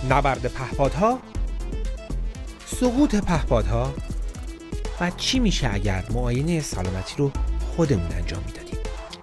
نبرد پهپادها، سقوط پهپادها و چی میشه اگر معاینه سلامتی رو خودمون انجام میدادیم.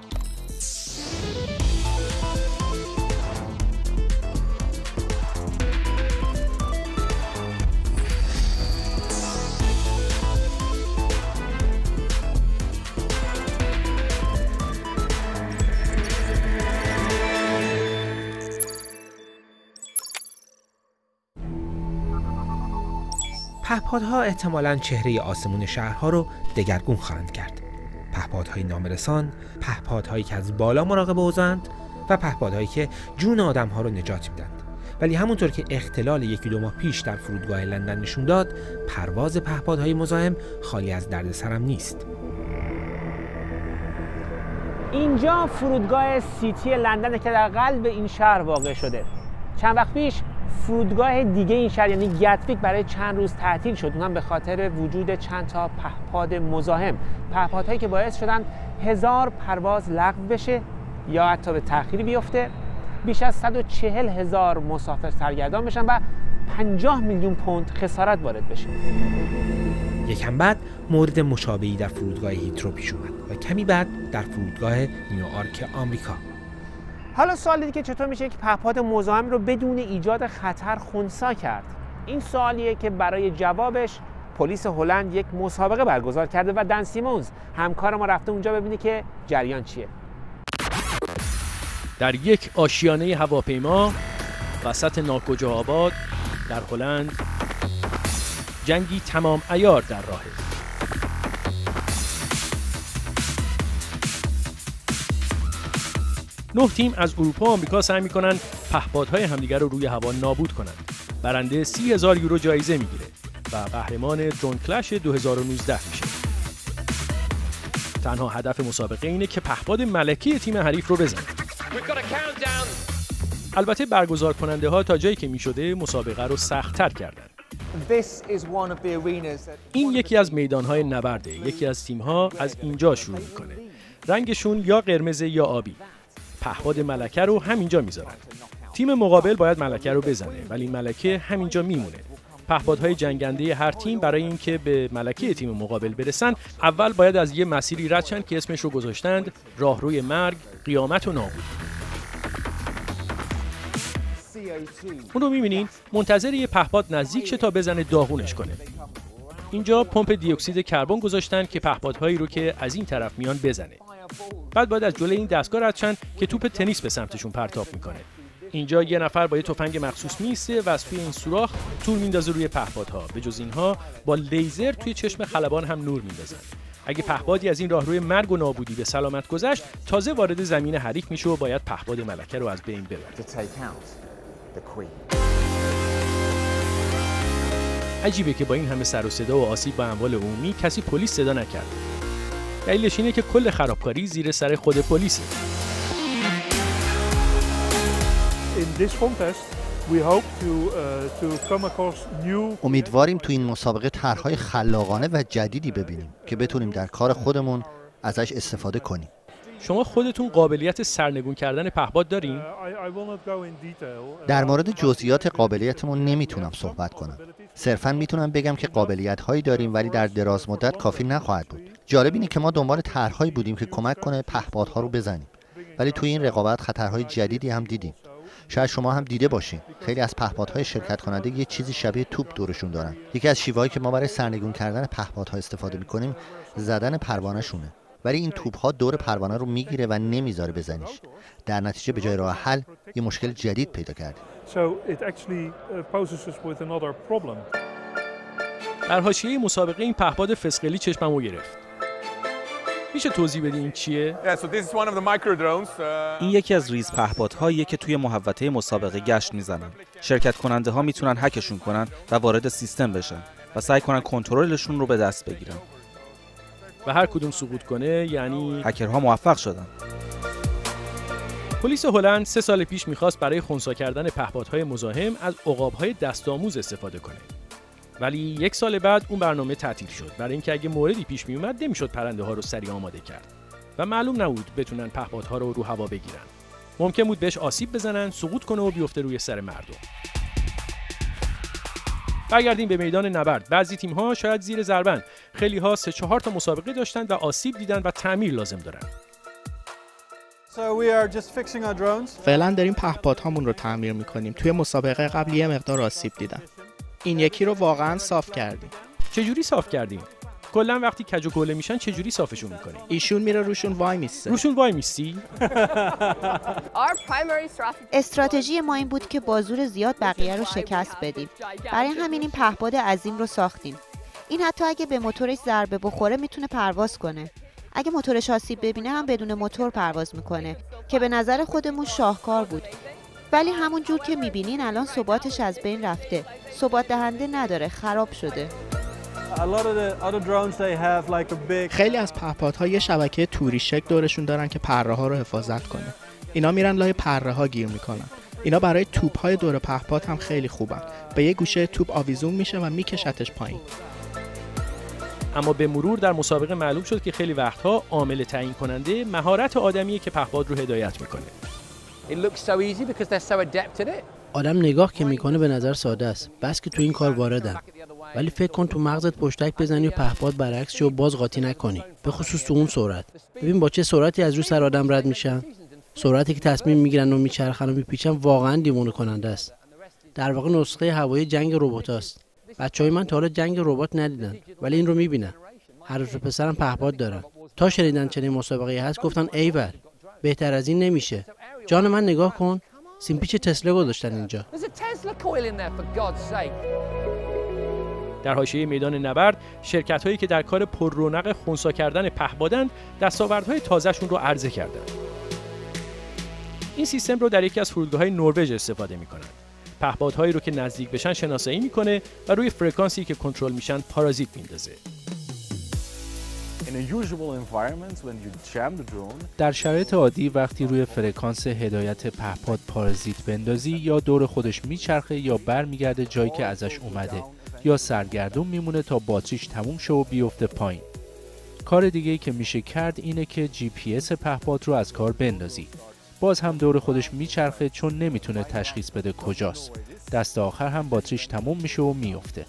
پهپادها احتمالاً چهره آسمون شهرها رو دگرگون خواهند کرد. پهپادهای نامرسان، پهپادهایی که از بالا مراقب اوضاعند و پهپادهایی که جون آدم‌ها رو نجات میدند. ولی همونطور که اختلال 1-2 ماه پیش در فرودگاه لندن نشون داد، پرواز پهپادهای مزاحم خالی از دردسرم نیست. اینجا فرودگاه سیتی لندن که در قلب این شهر واقع شده. چند وقت پیش فرودگاه دیگه این شهر یعنی گتویک برای چند روز تعطیل شد، اونم به خاطر وجود چند تا پهپاد مزاحم، پهپادهایی که باعث شدن 1000 پرواز لغو بشه یا حتی به تأخیر بیفته، بیش از 140,000 مسافر سرگردان بشن و 50 میلیون پوند خسارت وارد بشه. یکم بعد مورد مشابهی در فرودگاه هیترو پیش اومد و کمی بعد در فرودگاه نیویورک آمریکا. حالا سوال دیگه که چطور میشه یک پهپاد مزاحم رو بدون ایجاد خطر خنثی کرد؟ این سوالیه که برای جوابش پلیس هلند یک مسابقه برگزار کرده و دن سیمونز همکار ما رفته اونجا ببینه که جریان چیه. در یک آشیانه هواپیما وسط ناکجا آباد در هلند جنگی تمام عیار در راهه. نه تیم از اروپا و آمریکا سعی می‌کنن پهپادهای همدیگر رو روی هوا نابود کنند. برنده 30,000 یورو جایزه میگیره و قهرمان درون کلش 2019 میشه. تنها هدف مسابقه اینه که پهپاد ملکی تیم حریف رو بزنه. البته برگزار کننده ها تا جایی که میشده مسابقه رو سخت‌تر کردن. این یکی از میدان‌های نبرده. یکی از تیم‌ها از اینجا شروع میکنه. رنگشون یا قرمز یا آبی. پهپاد ملکه رو همینجا میذارن. تیم مقابل باید ملکه رو بزنه ولی ملکه همینجا میمونه. پهپادهای جنگنده هر تیم برای اینکه به ملکه تیم مقابل برسن اول باید از یه مسیری رد شن که اسمش رو گذاشتند راهروی مرگ، قیامت و نابودی. اون رو می‌بینین منتظر یه پهپاد نزدیک شه تا بزنه داغونش کنه. اینجا پمپ دی اکسید کربن گذاشتن که پهپادهایی رو که از این طرف میان بزنه. بعد باید از جلوی این دستگاه رد شن که توپ تنیس به سمتشون پرتاب میکنه. اینجا یه نفر با یه تفنگ مخصوص میسته و از توی این سوراخ تور میندازه روی پهپادها. به جز اینها با لیزر توی چشم خلبان هم نور میندازن. اگه پهپادی از این راهروی مرگ و نابودی به سلامت گذشت، تازه وارد زمین حریف میشه و باید پهپاد ملکه رو از بین ببره. عجیبه که با این همه سر و صدا و آسیب با اموال عمومی کسی پلیس صدا نکرد. دلیلش اینه که کل خرابکاری زیر سر خود پلیسه. امیدواریم تو این مسابقه طرح‌های خلاقانه و جدیدی ببینیم که بتونیم در کار خودمون ازش استفاده کنیم. شما خودتون قابلیت سرنگون کردن پهپاد دارین؟ در مورد جزئیات قابلیتمون نمیتونم صحبت کنم. صرفاً میتونم بگم که قابلیت‌هایی داریم ولی در دراز مدت کافی نخواهد بود. جالب اینه که ما دنبال طرح‌هایی بودیم که کمک کنه پهپادها رو بزنیم. ولی توی این رقابت خطرهای جدیدی هم دیدیم. شاید شما هم دیده باشین. خیلی از پهپادهای شرکت کننده یه چیزی شبیه توپ دورشون دارن. یکی از شیوه‌هایی که ما برای سرنگون کردن پهپادها استفاده می‌کنیم زدن پروانه‌شونه. ولی این توپ‌ها دور پروانه رو میگیره و نمیذاره بزنیش. در نتیجه به جای راه حل یه مشکل جدید پیدا کردیم. در حاشیه مسابقه این پهپاد فسقلی چشممو گرفت. میشه توضیح بدین این چیه؟ این یکی از ریز پهپادهاییه که توی محوطه مسابقه گشت میزنن. شرکت کننده ها میتونن هکشون کنن و وارد سیستم بشن و سعی کنن کنترلشون رو به دست بگیرن. و هر کدوم سقوط کنه یعنی هکرها موفق شدن. پلیس هلند 3 سال پیش میخواست برای خنثی کردن پهپادهای مزاحم از عقاب‌های دست‌آموز استفاده کنه. ولی 1 سال بعد اون برنامه تعطیل شد برای اینکه اگه موردی پیش میومد نمیشد پرنده‌ها رو سریع آماده کرد و معلوم نبود بتونن پهپادها رو هوا بگیرن. ممکن بود بهش آسیب بزنن، سقوط کنه و بیفته روی سر مردم. برگردیم به میدان نبرد. بعضی تیم‌ها شاید زیر ضربن، خیلی‌ها 3-4 تا مسابقه داشتن و آسیب دیدن و تعمیر لازم دارن. فعلا داریم پهپادهامون رو تعمیر می‌کنیم. توی مسابقه قبل یه مقدار آسیب دیدن. این یکی رو واقعاً صاف کردیم. چجوری صاف کردیم؟ کلا وقتی کج و کوله میشن چجوری صافشون می‌کنیم؟ ایشون میره روشون وای میسته. روشون وای میستی؟ استراتژی ما این بود که با زور زیاد بقیه رو شکست بدیم. برای همین این پهپاد عظیم رو ساختیم. این حتی اگه به موتورش ضربه بخوره میتونه پرواز کنه. اگه موتورش آسیب ببینه هم بدون موتور پرواز میکنه که به نظر خودمون شاهکار بود. ولی همون جور که میبینین الان ثباتش از بین رفته. ثبات دهنده نداره، خراب شده. خیلی از پهپادها یه شبکه توری شکل دورشون دارن که پره‌ها رو حفاظت کنه. اینا میرن لای پره‌ها گیر میکنن. اینا برای توپ‌های دور پهپاد هم خیلی خوبن. به یه گوشه توپ آویزون میشه و میکشتش پایین. اما به مرور در مسابقه معلوم شد که خیلی وقتها عامل تعیین کننده مهارت آدمیه که پهپاد رو هدایت میکنه. آدم نگاه که میکنه به نظر ساده است، بس که تو این کار واردم. ولی فکر کن تو مغزت پشتک بزنی و پهپاد برعکس شه و باز قاطی نکنی، به خصوص تو اون سرعت. ببین با چه سرعتی از رو سر آدم رد میشن. سرعتی که تصمیم میگیرن و میچرخن و میپیچن واقعا دیوونه کننده است. در واقع نسخه هوایی جنگ رباتاست. بچهای من تا حالا جنگ ربات ندیدن، ولی این رو میبینن. هر روز پسرم پهپاد دارن. تا شنیدن چنین مسابقه‌ای هست گفتن ایول، بهتر از این نمیشه. جان من نگاه کن، سیمپیچ تسلا گذاشتن اینجا. در حاشیه میدان نبرد، شرکت‌هایی که در کار پر رونق خنثی کردن پهپادند، دستاوردهای تازه‌شون رو عرضه کردند. این سیستم رو در یکی از فرودگاه‌های نروژ استفاده می‌کنند. پهپادهایی رو که نزدیک بشن شناسایی می‌کنه و روی فرکانسی که کنترل میشن پارازیت میندازه. در شرایط عادی وقتی روی فرکانس هدایت پهپاد پارازیت بندازی یا دور خودش میچرخه یا برمیگرده جایی که ازش اومده یا سرگردون میمونه تا باتریش تموم شه و بیفته پایین. کار دیگه‌ای که میشه کرد اینه که GPS پهپاد رو از کار بندازی. باز هم دور خودش میچرخه چون نمیتونه تشخیص بده کجاست. دست آخر هم باتریش تموم میشه و میفته.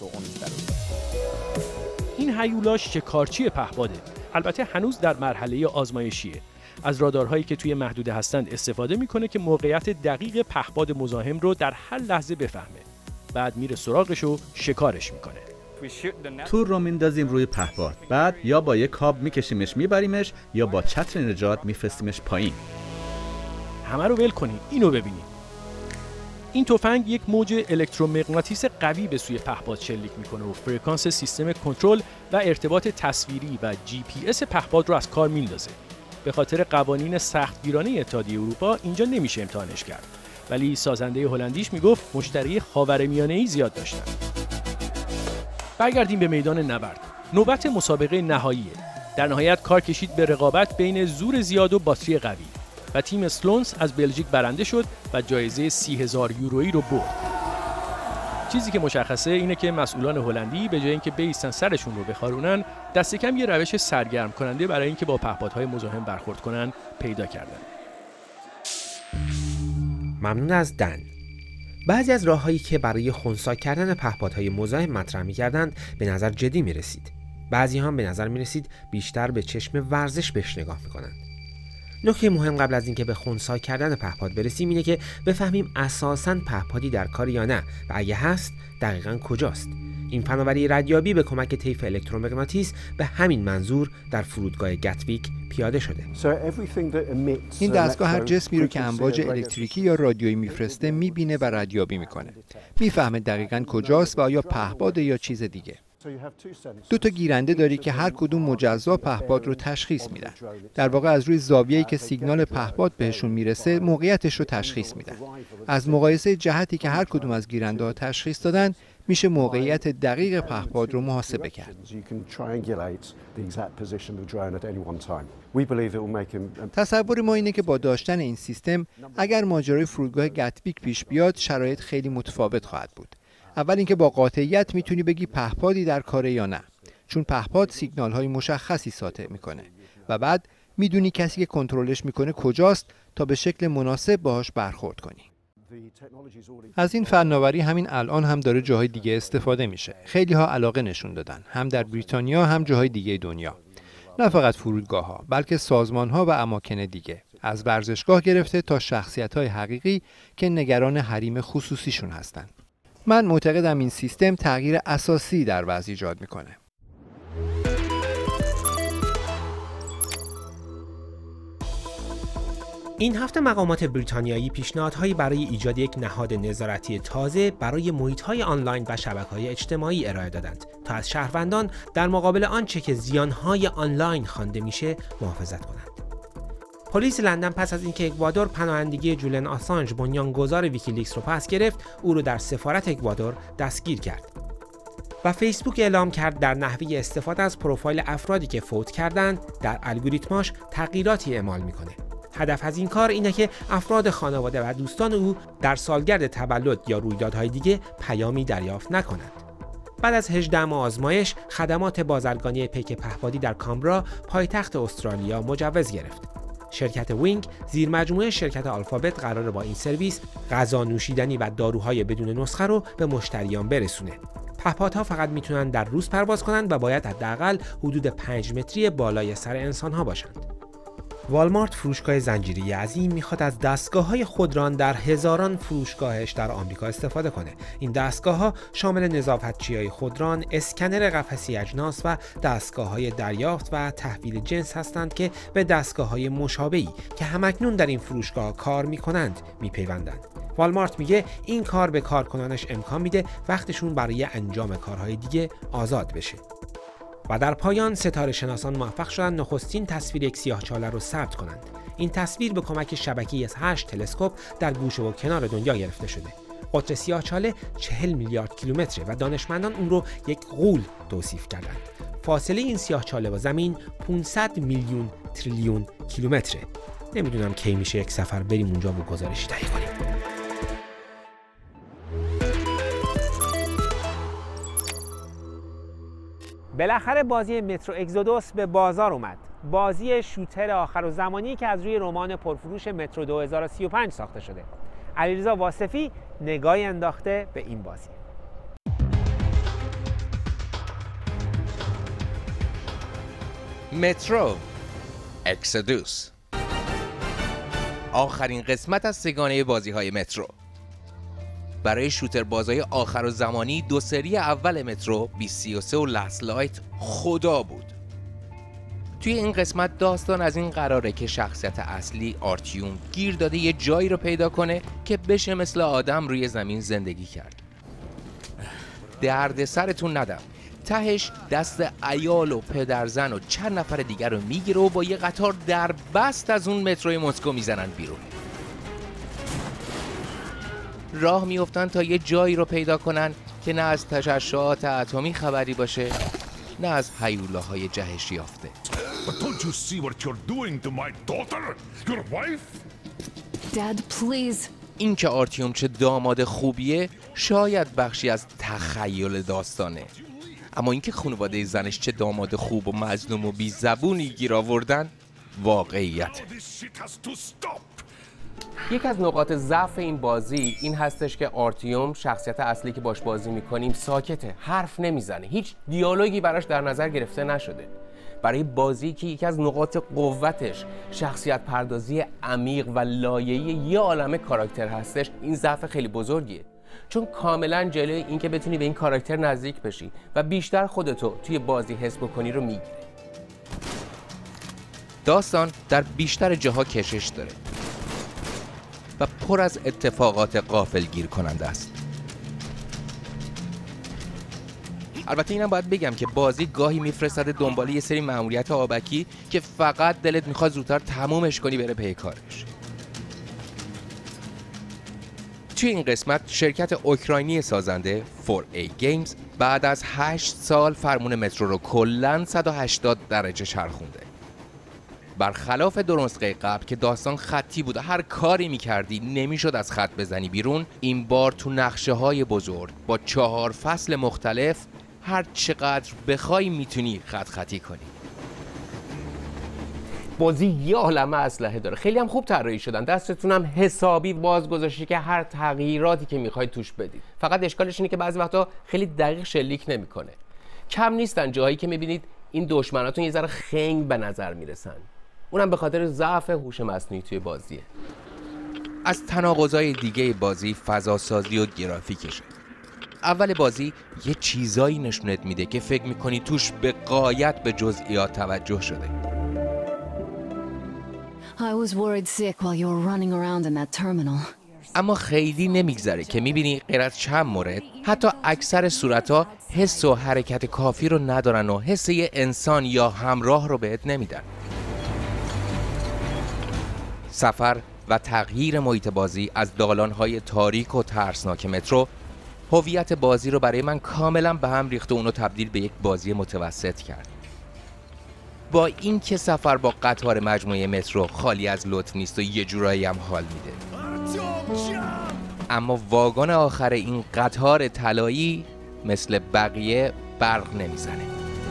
این هیولا شکارچی پهپاده. البته هنوز در مرحله آزمایشیه. از رادارهایی که توی محدوده هستند استفاده میکنه که موقعیت دقیق پهپاد مزاحم رو در هر لحظه بفهمه. بعد میره سراغش و شکارش میکنه. تور رو میندازیم روی پهپاد. بعد یا با یک کاب میکشیمش میبریمش یا با چتر نجات میفرستیمش پایین. همه رو ول کنید. اینو ببینید. این تفنگ یک موج الکترومغناطیس قوی به سوی پهپاد شلیک میکنه و فرکانس سیستم کنترل و ارتباط تصویری و GPS پهپاد رو از کار میندازه. به خاطر قوانین سختگیرانه اتحادیه اروپا اینجا نمیشه امتحانش کرد. ولی سازنده هلندیش میگفت مشتری خاورمیانه‌ای زیاد داشتن. برگردیم به میدان نبرد. نوبت مسابقه نهاییه. در نهایت کار کشید به رقابت بین زور زیاد و باتری قوی. و تیم اسلونز از بلژیک برنده شد و جایزه 30,000 یورویی رو برد. چیزی که مشخصه اینه که مسئولان هلندی به جای اینکه بایستن سرشون رو بخارونن، دست کم یه روش سرگرم کننده برای اینکه با پهپادهای مزاحم برخورد کنن پیدا کردن. ممنون از دن. بعضی از راههایی که برای خنثی کردن پهپادهای مزاحم مطرح می‌کردند به نظر جدی می‌رسید. بعضی هم به نظر می‌رسید بیشتر به چشم ورزش بهش نگاه می‌کنند. نکته مهم قبل از اینکه به خنثی کردن پهپاد برسیم اینه که بفهمیم اساساً پهپادی در کار یا نه و اگه هست دقیقاً کجاست. این فناوری ردیابی به کمک طیف الکترومغناطیس به همین منظور در فرودگاه گتویک پیاده شده. این دستگاه هر جسمی رو که امواج الکتریکی یا رادیویی میفرسته میبینه و ردیابی میکنه. میفهمه دقیقاً کجاست و آیا پهپاد یا چیز دیگه. دو تا گیرنده داری که هر کدوم مجزا پهپاد رو تشخیص میدن. در واقع از روی زاویه‌ای که سیگنال پهپاد بهشون میرسه موقعیتش رو تشخیص میدن. از مقایسه جهتی که هر کدوم از گیرنده‌ها تشخیص دادن میشه موقعیت دقیق پهپاد رو محاسبه کرد. تصور ما اینه که با داشتن این سیستم اگر ماجرای فرودگاه گتویک پیش بیاد شرایط خیلی متفاوت خواهد بود. اول اینکه با قاطعیت میتونی بگی پهپادی در کاره یا نه، چون پهپاد سیگنال‌های مشخصی ساطع میکنه و بعد میدونی کسی که کنترلش میکنه کجاست تا به شکل مناسب باهاش برخورد کنی. از این فناوری همین الان هم داره جاهای دیگه استفاده میشه. خیلی ها علاقه نشون دادن، هم در بریتانیا هم جاهای دیگه دنیا. نه فقط فرودگاه‌ها، بلکه سازمان‌ها و اماکن دیگه. از ورزشگاه گرفته تا شخصیت‌های حقیقی که نگران حریم خصوصیشون هستن. من معتقدم این سیستم تغییر اساسی در وضع ایجاد میکنه. این هفته مقامات بریتانیایی پیشنهادهایی برای ایجاد یک نهاد نظارتی تازه برای محیط‌های آنلاین و شبکه‌های اجتماعی ارائه دادند تا از شهروندان در مقابل آنچه که زیان‌های آنلاین خوانده میشه محافظت کنند. پلیس لندن پس از اینکه اکوادور پناهندگی جولین آسانژ بنیانگذار ویکیلیکس رو پس گرفت، او رو در سفارت اکوادور دستگیر کرد. و فیسبوک اعلام کرد در نحوه استفاده از پروفایل افرادی که فوت کردند در الگوریتماش تغییراتی اعمال میکنه. هدف از این کار اینه که افراد خانواده و دوستان او در سالگرد تولد یا رویدادهای دیگه پیامی دریافت نکنند. بعد از 18 ماه آزمایش، خدمات بازرگانی پیک پهپادی در کامبرا، پایتخت استرالیا، مجوز گرفت. شرکت وینگ، زیرمجموعه شرکت آلفابت، قراره با این سرویس غذا، نوشیدنی و داروهای بدون نسخه رو به مشتریان برسونه. پهپادها فقط میتونن در روز پرواز کنند و باید حداقل حدود 5 متری بالای سر انسان‌ها باشند. والمارت، فروشگاه زنجیره‌ای عظیم، میخواد از دستگاه‌های خودران در هزاران فروشگاهش در آمریکا استفاده کنه. این دستگاه‌ها شامل نظافتچی‌های خودران، اسکنر قفسه اجناس و دستگاه‌های دریافت و تحویل جنس هستند که به دستگاه‌های مشابهی که همکنون در این فروشگاه کار می‌کنند می‌پیوندند. والمارت میگه این کار به کارکنانش امکان میده وقتشون برای انجام کارهای دیگه آزاد بشه. و در پایان ستاره شناسان موفق شدن نخستین تصویر یک سیاهچاله رو ثبت کنند. این تصویر به کمک شبکه‌ای از 8 تلسکوپ در گوشه و کنار دنیا گرفته شده. قطر سیاهچاله 40 میلیارد کیلومتره و دانشمندان اون رو یک غول توصیف کردند. فاصله این سیاهچاله با زمین 500 میلیون تریلیون کیلومتره. نمیدونم کی میشه یک سفر بریم اونجا و گزارشی تهیه کنیم. بالاخره بازی مترو اگزودوس به بازار اومد. بازی شوتر آخرالزمانی که از روی رمان پرفروش مترو 2035 ساخته شده. علیرضا واصفی نگاهی انداخته به این بازی. مترو اگزودوس، آخرین قسمت از سگانه بازی‌های مترو. برای شوتر بازهای آخرالزمانی دو سری اول مترو 2033 و لست لایت خدا بود. توی این قسمت داستان از این قراره که شخصیت اصلی آرتیوم گیر داده یه جایی رو پیدا کنه که بشه مثل آدم روی زمین زندگی کرد. درد سرتون ندم، تهش دست عیال و پدرزن و چند نفر دیگر رو میگیره و با یه قطار در بست از اون متروی مسکو میزنن بیرون. راه میافتن تا یه جایی رو پیدا کنن که نه از تشعشعات اتمی خبری باشه، نه از هیولاهای جهش یافته. این که آرتیوم چه داماد خوبیه شاید بخشی از تخیل داستانه، اما اینکه خانواده زنش چه داماد خوب و مظلوم و بی زبونی گیر آوردن واقعیت. یک از نقاط ضعف این بازی این هستش که آرتیوم، شخصیت اصلی که باش بازی میکنیم، ساکته، حرف نمیزنه، هیچ دیالوگی براش در نظر گرفته نشده. برای بازی که یکی از نقاط قوتش شخصیت پردازی عمیق و لایه‌ای یه عالمه کاراکتر هستش، این ضعف خیلی بزرگیه، چون کاملا جلوی این که بتونی به این کاراکتر نزدیک بشی و بیشتر خودتو توی بازی حس بکنی رو میگیره. داستان در بیشتر جاها کشش داره و پر از اتفاقات غافلگیر کننده است. البته اینم باید بگم که بازی گاهی میفرستد دنبال یه سری مأموریت آبکی که فقط دلت میخواد زودتر تمومش کنی بره پی کارش. توی این قسمت شرکت اوکراینی سازنده 4A Games بعد از 8 سال فرمون مترو رو کلاً 180 درجه چرخونده. برخلاف دو نسخه قبل که داستان خطی بود و هر کاری میکردی نمیشد از خط بزنی بیرون، این بار تو نقشه های بزرگ با 4 فصل مختلف هر چقدر بخوای میتونی خط خطی کنی. بازی یه عالمه اسلحه داره، خیلی هم خوب طراحی شدن، دستتون هم حسابی باز گذاشته که هر تغییراتی که میخواید توش بدید. فقط اشکالش اینه که بعضی وقتا خیلی دقیق شلیک نمیکنه. کم نیستن جاهایی که میبینید این دشمناتون یه ذره خنگ به نظر میرسن، اونم به خاطر ضعف هوش مصنوعی توی بازیه. از تناقضای دیگه بازی فضاسازی و گرافیکشه. اول بازی یه چیزایی نشونت میده که فکر میکنی توش به غایت به جزئیات توجه شده. اما خیلی نمیگذره که میبینی غیر از چند مورد حتی اکثر صورتها حس و حرکت کافی رو ندارن و حس یه انسان یا همراه رو بهت نمیدن. سفر و تغییر محیط بازی از دالان‌های تاریک و ترسناک مترو هویت بازی رو برای من کاملا به هم ریخت و اونو تبدیل به یک بازی متوسط کرد. با این که سفر با قطار مجموعه مترو خالی از لطف نیست و یه جورایی هم حال میده، اما واگن آخر این قطار طلایی مثل بقیه برق نمیزنه.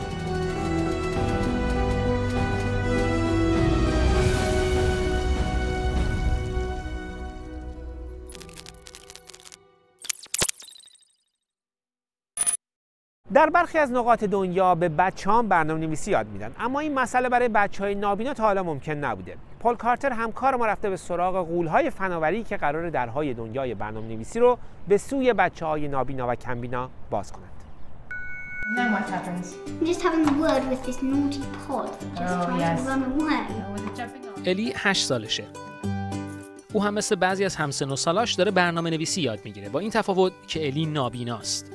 در برخی از نقاط دنیا به بچه‌ها برنامه‌نویسی یاد میدن، اما این مسئله برای بچه‌های نابینا تا حالا ممکن نبوده. پل کارتر همکار ما رفته به سراغ غول‌های فناوری که قرار درهای دنیای برنامه‌نویسی رو به سوی بچه‌های نابینا و کمبینا باز کنند. الی 8 سالشه. او هم مثل بعضی از همسن و سالاش داره برنامه‌نویسی یاد میگیره، با این تفاوت که الی نابیناست.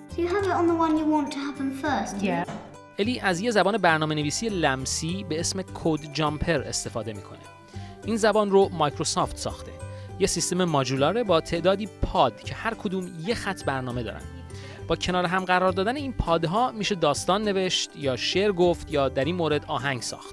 الی از یه زبان برنامه‌نویسی لمسی به اسم کد جامپر استفاده میکنه. این زبان رو مایکروسافت ساخته. یه سیستم ماژولاره با تعدادی پاد که هر کدوم یه خط برنامه دارن. با کنار هم قرار دادن این پادها میشه داستان نوشت یا شعر گفت یا در این مورد آهنگ ساخت.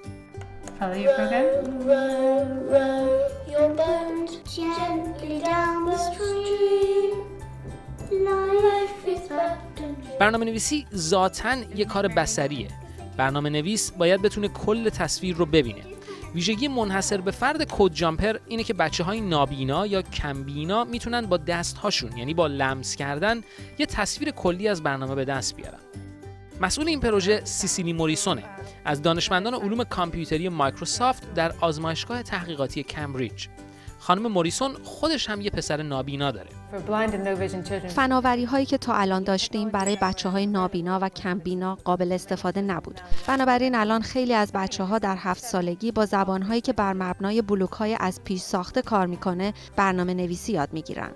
برنامه نویسی ذاتاً یه کار بصریه. برنامه نویس باید بتونه کل تصویر رو ببینه. ویژگی منحصر به فرد کد جامپر اینه که بچه‌های نابینا یا کمبینا میتونن با دست‌هاشون، یعنی با لمس کردن، یه تصویر کلی از برنامه به دست بیارن. مسئول این پروژه سیسیلی موریسونه، از دانشمندان علوم کامپیوتری مایکروسافت در آزمایشگاه تحقیقاتی کمبریج. خانم موریسون خودش هم یه پسر نابینا داره. فناوری هایی که تا الان داشتیم برای بچه های نابینا و کمبینا قابل استفاده نبود. بنابراین الان خیلی از بچه ها در 7 سالگی با زبان هایی که بر مبنای بلوک های از پیش ساخته کار میکنه برنامه نویسی یاد میگیرن.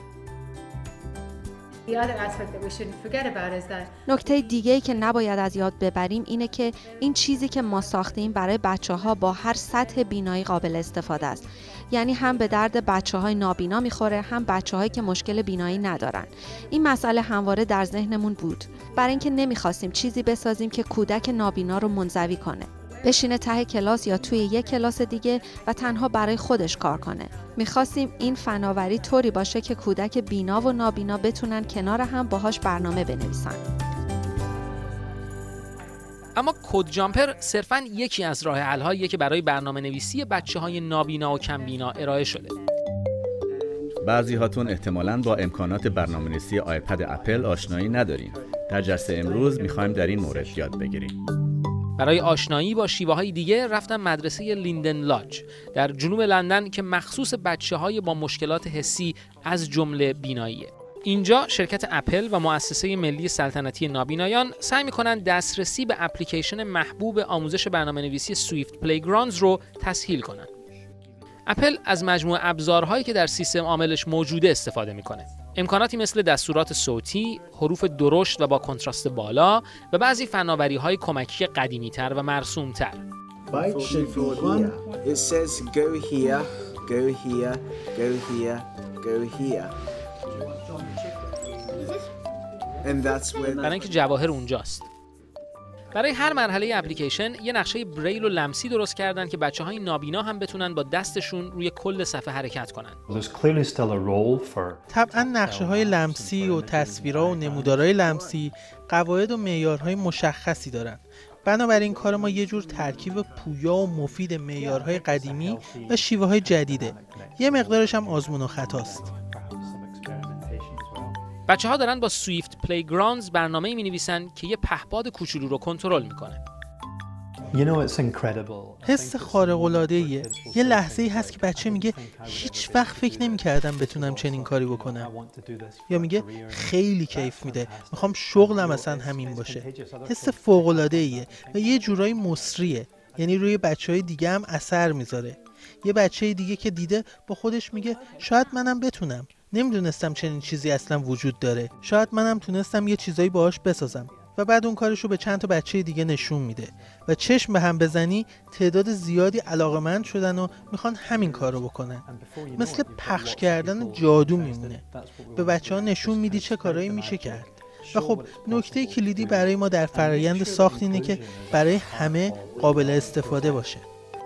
نکته دیگه‌ای که نباید از یاد ببریم اینه که این چیزی که ما ساختیم برای بچه‌ها با هر سطح بینایی قابل استفاده است. یعنی هم به درد بچه‌های نابینا میخوره، هم بچه‌هایی که مشکل بینایی ندارن. این مسئله همواره در ذهنمون بود، برای اینکه نمیخواستیم چیزی بسازیم که کودک نابینا رو منزوی کنه، بشینه ته کلاس یا توی یک کلاس دیگه و تنها برای خودش کار کنه. میخواستیم این فناوری طوری باشه که کودک بینا و نابینا بتونن کنار هم باهاش برنامه بنویسن. اما کد جامپر صرفاً یکی از راه حل‌هاییه که برای برنامه‌نویسی بچه‌های نابینا و کمبینا ارائه شده. بعضی هاتون احتمالاً با امکانات برنامه‌نویسی آیپد اپل آشنایی ندارین. در جلسه امروز می‌خوایم در این مورد یاد بگیریم. برای آشنایی با شیوه‌های دیگه رفتم مدرسه لیندن لاج در جنوب لندن که مخصوص بچه‌های با مشکلات حسی از جمله بیناییه. اینجا شرکت اپل و مؤسسه ملی سلطنتی نابینایان سعی می‌کنن دسترسی به اپلیکیشن محبوب آموزش برنامه‌نویسی سویفت پلیگراندز رو تسهیل کنن. اپل از مجموعه ابزارهایی که در سیستم عاملش موجوده استفاده می‌کنه. امکاناتی مثل دستورات صوتی، حروف درشت و با کنتراست بالا و بعضی فناوری‌های کمکی قدیمی‌تر و مرسوم‌تر. برای اینکه جواهر اونجاست. برای هر مرحله اپلیکیشن یه نقشه بریل و لمسی درست کردن که بچه‌های نابینا هم بتونن با دستشون روی کل صفحه حرکت کنن. طبعاً نقشه‌های لمسی و تصویرها و نمودارهای لمسی قواعد و معیارهای مشخصی دارن. بنابراین کار ما یه جور ترکیب پویا و مفید معیارهای قدیمی و شیوه‌های جدیده. یه مقدارش هم آزمون و خطاست. بچه‌ها دارن با سویفت پلیگراندز برنامه‌ای می‌نویسن که یه پهپاد کوچولو رو کنترل می‌کنه. حس خارق‌العاده‌ایه. یه لحظه‌ای هست که بچه میگه هیچ وقت فکر نمی‌کردم بتونم چنین کاری بکنم. یا میگه خیلی کیف میده. میخوام شغلم اصلا همین باشه. حس فوق‌العاده‌ایه و یه جورایی مصریه. یعنی روی بچه‌های دیگه هم اثر میذاره. یه بچه دیگه که دیده با خودش میگه شاید منم بتونم. نمیدونستم چنین چیزی اصلا وجود داره. شاید منم تونستم یه چیزایی باهاش بسازم. و بعد اون کارشو به چند تا بچه دیگه نشون میده و چشم به هم بزنی تعداد زیادی علاقه‌مند شدن و میخوان همین کارو بکنن. مثل پخش کردن جادو میمونه. به بچه‌ها نشون میدی چه کارایی میشه کرد. و خب نکته کلیدی برای ما در فرآیند ساخت اینه که برای همه قابل استفاده باشه.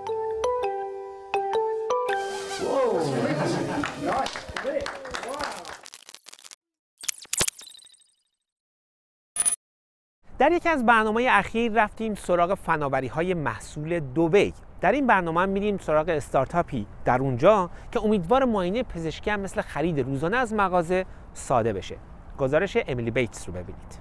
در یکی از برنامه‌های اخیر رفتیم سراغ فناوری‌های محصول دبی. در این برنامه هم میریم سراغ استارتاپی در اونجا که امیدوار معاینه پزشکی هم مثل خرید روزانه از مغازه ساده بشه. گزارش امیلی بیتس رو ببینید.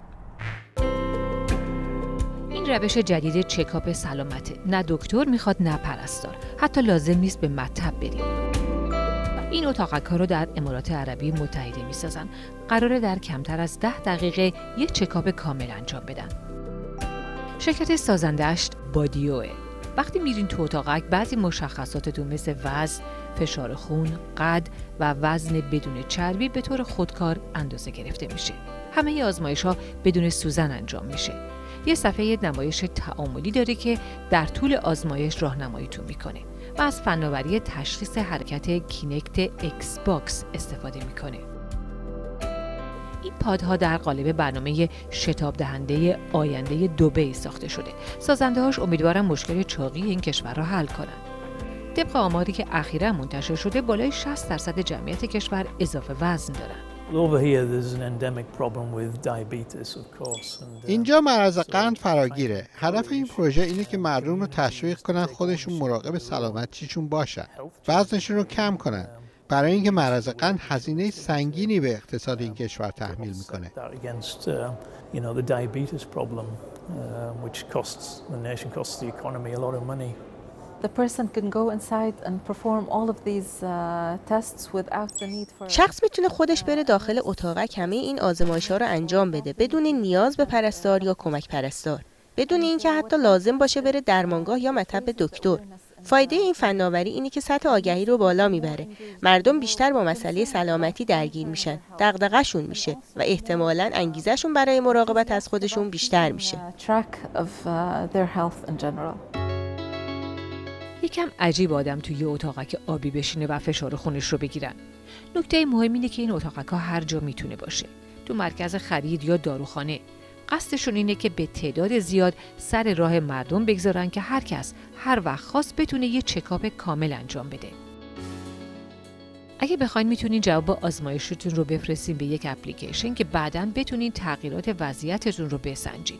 این روش جدید چکاپ سلامته. نه دکتر میخواد نه پرستار. حتی لازم نیست به مطب بریم. این اتاقک‌ها رو در امارات عربی متحده می‌سازن. قراره در کمتر از 10 دقیقه یک چکاپ کامل انجام بدن. شرکت سازنده‌اش بادیوه. وقتی میرین تو اتاقک بعضی مشخصاتتون مثل وزن، فشار خون، قد و وزن بدون چربی به طور خودکار اندازه گرفته میشه. همه آزمایش‌ها بدون سوزن انجام میشه. یه صفحه نمایش تعاملی داره که در طول آزمایش راهنماییتون میکنه و از فناوری تشخیص حرکت کینکت ایکس باکس استفاده میکنه. این پادها در قالب برنامه شتاب دهنده آینده دبی ساخته شده. سازنده‌هاش امیدوارن مشکل چاقی این کشور را حل کنن. طبق آماری که اخیراً منتشر شده بالای 60% جمعیت کشور اضافه وزن دارن. اینجا مرض قند فراگیره. هدف این پروژه اینه که مردم رو تشویق کنن خودشون مراقب سلامتیشون باشن، وزنشون رو کم کنن، برای اینکه مرض قند هزینه سنگینی به اقتصاد این کشور تحمیل میکنه. شخص میتونه خودش بره داخل اتاقک همه این آزمایش‌ها رو انجام بده بدون نیاز به پرستار یا کمک پرستار، بدون اینکه حتی لازم باشه بره درمانگاه یا مطب دکتر. فایده این فناوری اینه که سطح آگهی رو بالا میبره. مردم بیشتر با مسئله سلامتی درگیر میشن، دغدغه‌شون میشه و احتمالاً انگیزه‌شون برای مراقبت از خودشون بیشتر میشه. یکم عجیب آدم توی یه اتاقک آبی بشینه و فشار خونش رو بگیرن. نکته مهم اینه که این اتاقک‌ها هر جا میتونه باشه. تو مرکز خرید یا داروخانه. قصدشون اینه که به تعداد زیاد سر راه مردم بگذارن که هر کس هر وقت خواست بتونه یه چکاپ کامل انجام بده. اگه بخواین میتونین جواب آزمایشتون رو بفرستین به یک اپلیکیشن که بعداً بتونین تغییرات وضعیتتون رو بسنجین.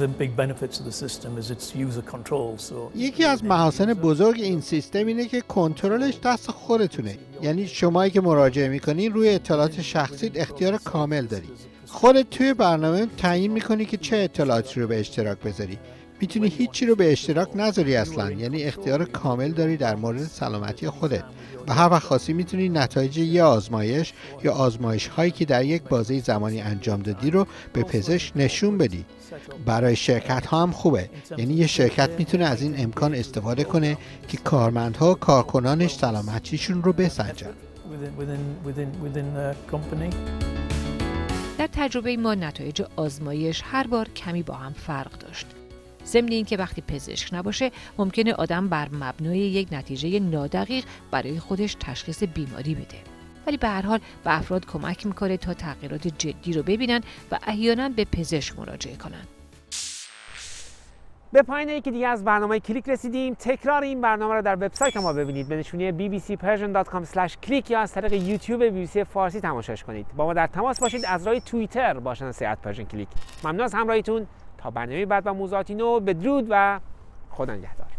یکی از محاسن بزرگ این سیستم اینه که کنترلش دست خودتونه. یعنی شمایی که مراجعه میکنین روی اطلاعات شخصیت اختیار کامل داری. خودت توی برنامه تعیین میکنی که چه اطلاعاتی رو به اشتراک بذاری. میتونی هیچی رو به اشتراک نذاری اصلا، یعنی اختیار کامل داری در مورد سلامتی خودت و هر وقت خواستی میتونی نتایج یه آزمایش یا آزمایش هایی که در یک بازه زمانی انجام دادی رو به پزشک نشون بدی. برای شرکت ها هم خوبه، یعنی یه شرکت میتونه از این امکان استفاده کنه که کارمندها و کارکنانش سلامتیشون رو بسنجن. در تجربه ما نتایج آزمایش هر بار کمی با هم فرق داشت. ضمن اینکه وقتی پزشک نباشه ممکنه آدم بر مبنای یک نتیجه نادقیق برای خودش تشخیص بیماری بده. ولی به هر حال به افراد کمک میکنه تا تغییرات جدی رو ببینن و احیانا به پزشک مراجعه کنن. به پایان یکی دیگه از برنامه کلیک رسیدیم. تکرار این برنامه رو در وبسایت ما ببینید به نشونی bbcpersian.com/click یا از طریق یوتیوب BBC فارسی تماشاش کنید. با ما در تماس باشید از راه توییتر با شناسه @persianclick. ممنون از همراهیتون. تا برنامه بعد و موضوعاتی نو، بدرود و خدا نگهدار.